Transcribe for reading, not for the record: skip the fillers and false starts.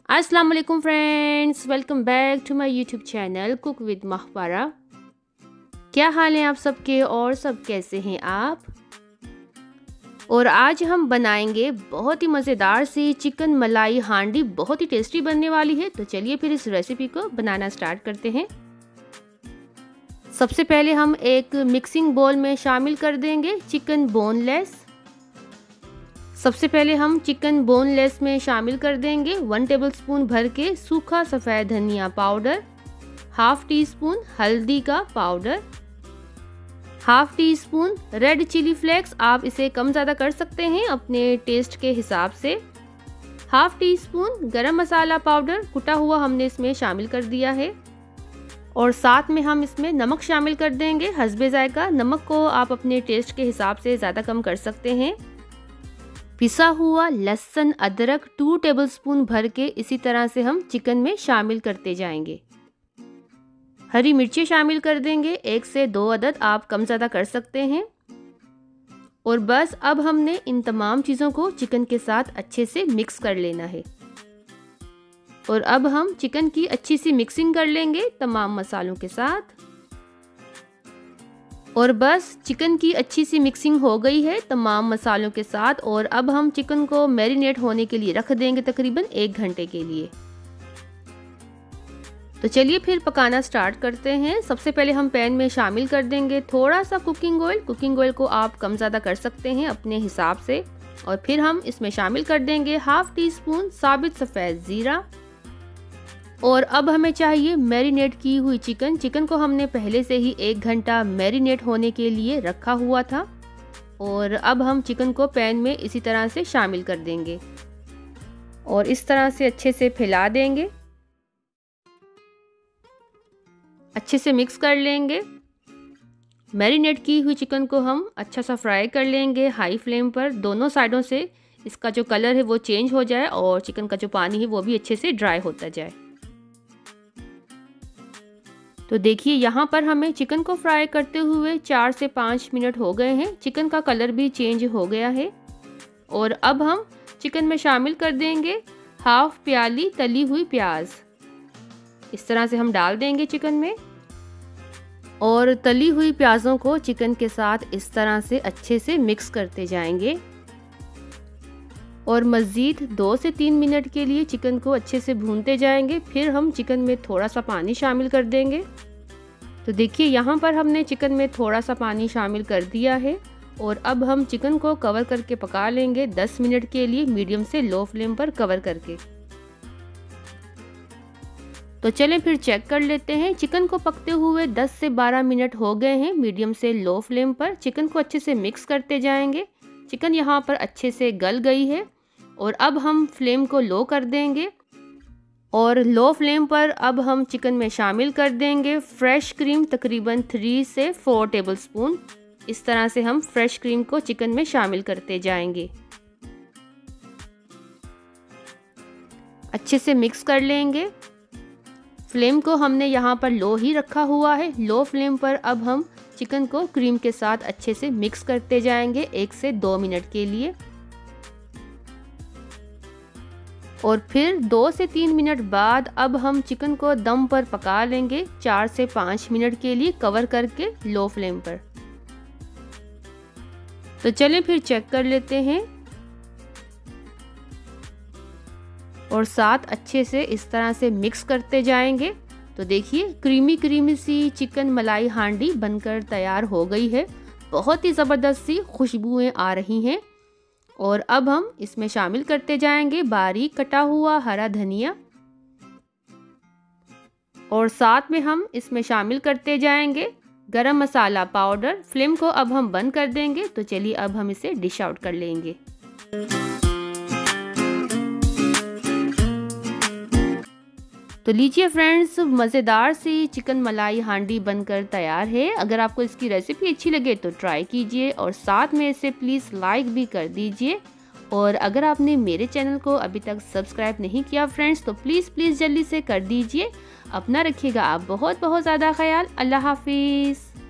अस्सलाम वालेकुम friends, welcome back to my YouTube channel cook with Mahpara. क्या हाल है आप सबके और सब कैसे हैं आप। और आज हम बनाएंगे बहुत ही मज़ेदार सी चिकन मलाई हांडी, बहुत ही टेस्टी बनने वाली है। तो चलिए फिर इस रेसिपी को बनाना स्टार्ट करते हैं। सबसे पहले हम एक मिक्सिंग बोल में शामिल कर देंगे चिकन बोनलेस। सबसे पहले हम चिकन बोनलेस में शामिल कर देंगे 1 टेबलस्पून भर के सूखा सफ़ेद धनिया पाउडर, हाफ टी स्पून हल्दी का powder, half tea spoon red chilli flakes, आप इसे कम ज़्यादा कर सकते हैं अपने टेस्ट के हिसाब से, हाफ टी स्पून गरम मसाला पाउडर कुटा हुआ हमने इसमें शामिल कर दिया है। और साथ में हम इसमें नमक शामिल कर देंगे हस्बे जायका। नमक को आप अपने टेस्ट के हिसाब से ज़्यादा कम कर सकते हैं। पिसा हुआ लहसुन अदरक 2 टेबलस्पून भर के इसी तरह से हम चिकन में शामिल करते जाएंगे। हरी मिर्ची शामिल कर देंगे 1 से 2 अदद, आप कम ज़्यादा कर सकते हैं। और बस अब हमने इन तमाम चीज़ों को चिकन के साथ अच्छे से मिक्स कर लेना है। और अब हम चिकन की अच्छी सी मिक्सिंग कर लेंगे तमाम मसालों के साथ। और बस चिकन की अच्छी सी मिक्सिंग हो गई है तमाम मसालों के साथ। और अब हम चिकन को मैरिनेट होने के लिए रख देंगे तकरीबन 1 घंटे के लिए। तो चलिए फिर पकाना स्टार्ट करते हैं। सबसे पहले हम पैन में शामिल कर देंगे थोड़ा सा कुकिंग ऑयल। कुकिंग ऑयल को आप कम ज़्यादा कर सकते हैं अपने हिसाब से। और फिर हम इसमें शामिल कर देंगे हाफ टी स्पून साबित सफ़ेद ज़ीरा। और अब हमें चाहिए मैरिनेट की हुई चिकन। चिकन को हमने पहले से ही 1 घंटा मैरिनेट होने के लिए रखा हुआ था। और अब हम चिकन को पैन में इसी तरह से शामिल कर देंगे और इस तरह से अच्छे से फैला देंगे, अच्छे से मिक्स कर लेंगे। मैरिनेट की हुई चिकन को हम अच्छा सा फ्राई कर लेंगे हाई फ्लेम पर। दोनों साइडों से इसका जो कलर है वो चेंज हो जाए और चिकन का जो पानी है वो भी अच्छे से ड्राई होता जाए। तो देखिए यहाँ पर हमें चिकन को फ्राई करते हुए 4 से 5 मिनट हो गए हैं। चिकन का कलर भी चेंज हो गया है। और अब हम चिकन में शामिल कर देंगे हाफ प्याली तली हुई प्याज। इस तरह से हम डाल देंगे चिकन में। और तली हुई प्याज़ों को चिकन के साथ इस तरह से अच्छे से मिक्स करते जाएंगे। और मज़ीद 2 से 3 मिनट के लिए चिकन को अच्छे से भूनते जाएंगे। फिर हम चिकन में थोड़ा सा पानी शामिल कर देंगे। तो देखिए यहाँ पर हमने चिकन में थोड़ा सा पानी शामिल कर दिया है। और अब हम चिकन को कवर करके पका लेंगे 10 मिनट के लिए मीडियम से लो फ्लेम पर कवर करके। तो चलें फिर चेक कर लेते हैं। चिकन को पकते हुए 10 से 12 मिनट हो गए हैं मीडियम से लो फ्लेम पर। चिकन को अच्छे से मिक्स करते जाएंगे। चिकन यहाँ पर अच्छे से गल गई है। और अब हम फ्लेम को लो कर देंगे। और लो फ्लेम पर अब हम चिकन में शामिल कर देंगे फ्रेश क्रीम तकरीबन 3 से 4 टेबलस्पून। इस तरह से हम फ्रेश क्रीम को चिकन में शामिल करते जाएंगे, अच्छे से मिक्स कर लेंगे। फ्लेम को हमने यहाँ पर लो ही रखा हुआ है। लो फ्लेम पर अब हम चिकन को क्रीम के साथ अच्छे से मिक्स करते जाएंगे 1 से 2 मिनट के लिए। और फिर 2 से 3 मिनट बाद अब हम चिकन को दम पर पका लेंगे 4 से 5 मिनट के लिए कवर करके लो फ्लेम पर। तो चलें फिर चेक कर लेते हैं। और साथ अच्छे से इस तरह से मिक्स करते जाएंगे। तो देखिए क्रीमी क्रीमी सी चिकन मलाई हांडी बनकर तैयार हो गई है। बहुत ही ज़बरदस्त सी खुशबुएं आ रही हैं। और अब हम इसमें शामिल करते जाएंगे बारीक कटा हुआ हरा धनिया। और साथ में हम इसमें शामिल करते जाएंगे गरम मसाला पाउडर। फ्लेम को अब हम बंद कर देंगे। तो चलिए अब हम इसे डिश आउट कर लेंगे। तो लीजिए फ्रेंड्स, मज़ेदार सी चिकन मलाई हांडी बनकर तैयार है। अगर आपको इसकी रेसिपी अच्छी लगे तो ट्राई कीजिए और साथ में इसे प्लीज़ लाइक भी कर दीजिए। और अगर आपने मेरे चैनल को अभी तक सब्सक्राइब नहीं किया फ्रेंड्स तो प्लीज़ जल्दी से कर दीजिए। अपना रखिएगा आप बहुत ज़्यादा ख्याल। अल्लाह हाफिज़।